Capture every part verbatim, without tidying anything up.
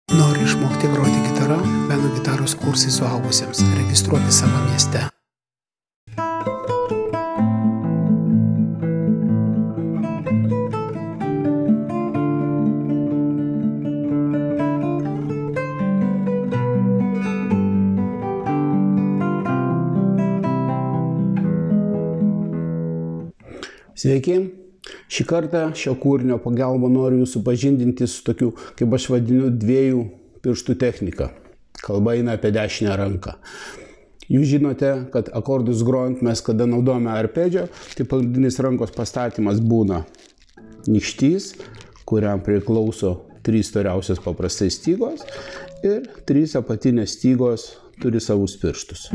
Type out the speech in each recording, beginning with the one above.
Nori išmokti groti gitarą? Beno gitaros kursai suaugusiems. Registruoti savo mieste. Sveiki! Šį kartą šio kūrinio pagalba noriu jūs supažindinti su tokiu, kaip aš vadinu, dviejų pirštų technika. Kalba eina apie dešinę ranką. Jūs žinote, kad akordus grojant mes, kada naudojame arpedžio, tai pagrindinis rankos pastatymas būna nykštys, kuriam priklauso trys storiausios paprastai stygos ir trys apatinės stygos turi savus pirštus.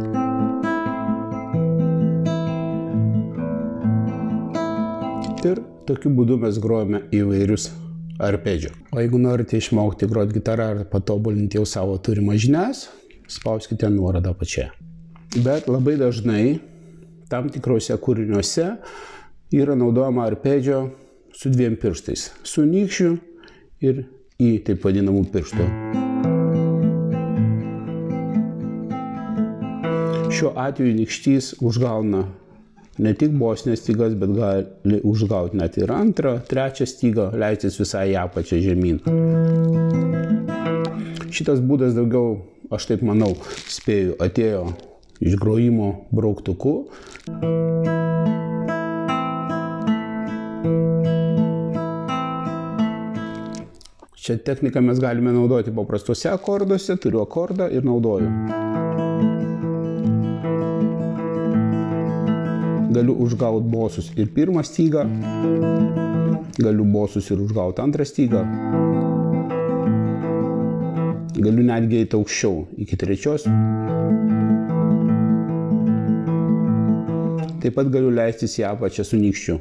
Ir tokiu būdu mes grojame įvairius arpedžio. O jeigu norite išmokti groti gitarą ar patobulinti jau savo turimą žinias, spauskite nuorodą apačioje. Bet labai dažnai tam tikrose kūriniuose yra naudojama arpedžio su dviem pirštais. Su nykščiu ir į taip vadinamų pirštų. Šiuo atveju nykštys užgauna ne tik bosinės stygas, bet gali užgauti net ir antrą, trečią stygą, leistis visai į apačią žemyn. Šitas būdas daugiau, aš taip manau, spėju, atėjo iš grojimo brauktuku. Šią techniką mes galime naudoti paprastuose akorduose, turiu akordą ir naudoju. Galiu užgauti bosus ir pirmą stygą, galiu bosus ir užgauti antrą stygą, galiu netgi eiti aukščiau iki trečios. Taip pat galiu leistis į apačią su nykščiu.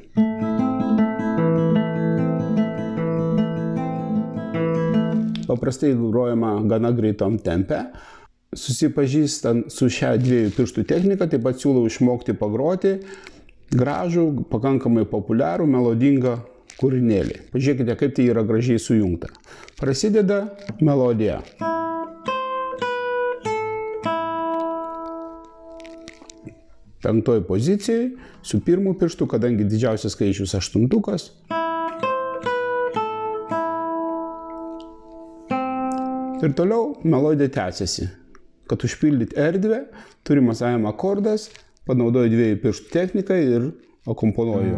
Paprastai grojama gana greitom tempe. Susipažįstant su šią dviejų pirštų techniką, taip pat siūlau išmokti pagroti gražų, pakankamai populiarų, melodingą kūrinėlį. Pažiūrėkite, kaip tai yra gražiai sujungta. Prasideda melodija. Penktoj pozicijai su pirmu pirštu, kadangi didžiausias skaičius aštuntukas. Ir toliau melodija tęsiasi. Kad užpildyti erdvę, turi masavimo akordas, panaudoju dviejų pirštų techniką ir akomponuoju.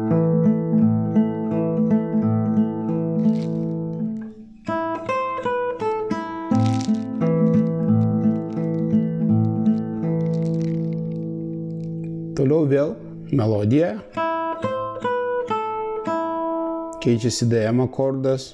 Toliau vėl melodija. Keičiasi D M akordas.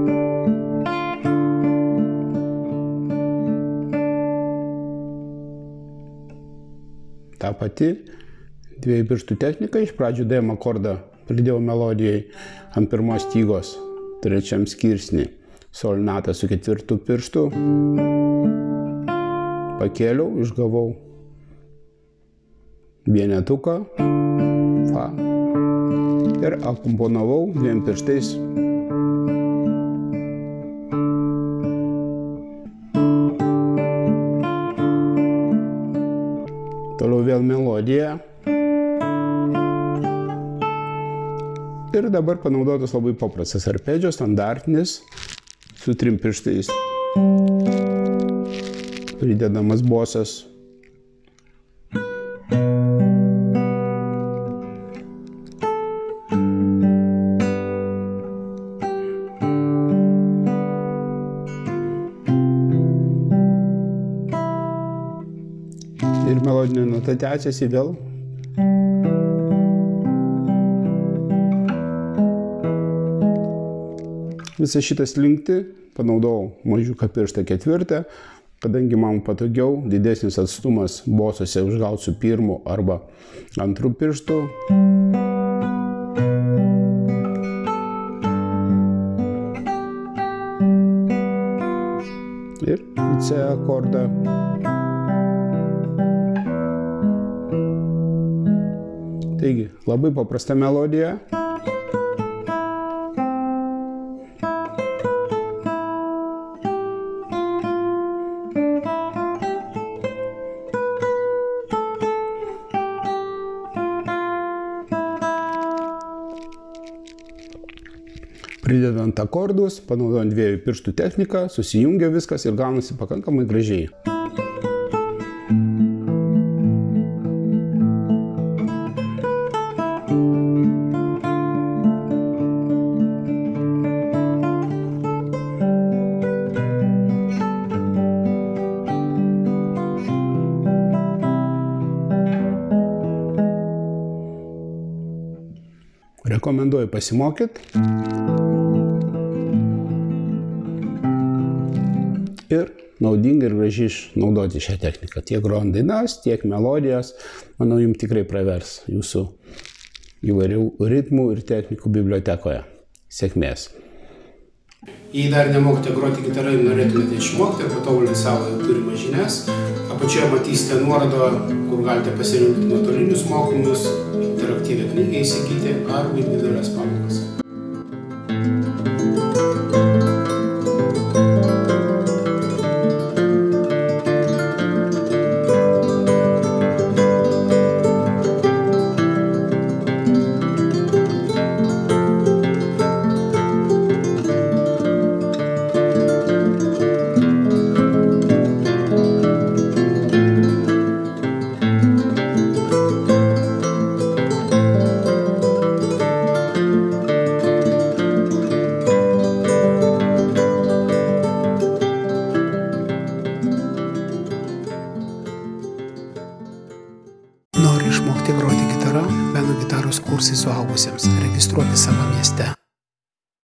Ta pati dviejų pirštų technika. Iš pradžių D M akordą pridėjau melodijai ant pirmos stygos, trečiam skirsnį, sol natą su ketvirtu pirštu. Pakėliau, išgavau vienetuką, fa, ir akomponavau dviem pirštais. Toliau vėl melodija. Ir dabar panaudotas labai paprastas arpedžio, standartinis, su trim pirštais. Pridedamas bosas. Ir melodinė nota tęsiasi vėl. Visą šitą slinkti panaudojau mažiuką pirštą ketvirtą, kadangi man patogiau didesnis atstumas bosuose užgauti su pirmu arba antru pirštu. Ir į C akordą. Taigi, labai paprasta melodija. Pridedant akordus, panaudojant dviejų pirštų techniką, susijungia viskas ir gaunasi pakankamai gražiai. Rekomenduoju pasimokyti ir naudingai ir gražiai išnaudoti šią techniką. Tiek grojant dainas, tiek melodijas, manau, jums tikrai pravers jūsų įvairių ritmų ir technikų bibliotekoje. Sėkmės! Jei dar nemokate groti gitarai ir norėtumėte išmokti ir patobulinti savo turimas žinias, apačioje matysite nuorodą, kur galite pasirinkti nuotolinius mokymus, interaktyvią knygą įsigyti arba individualias pamokas. Nori išmokti groti gitarą? Meno gitaros kursai suaugusiems. Registruoti savo mieste.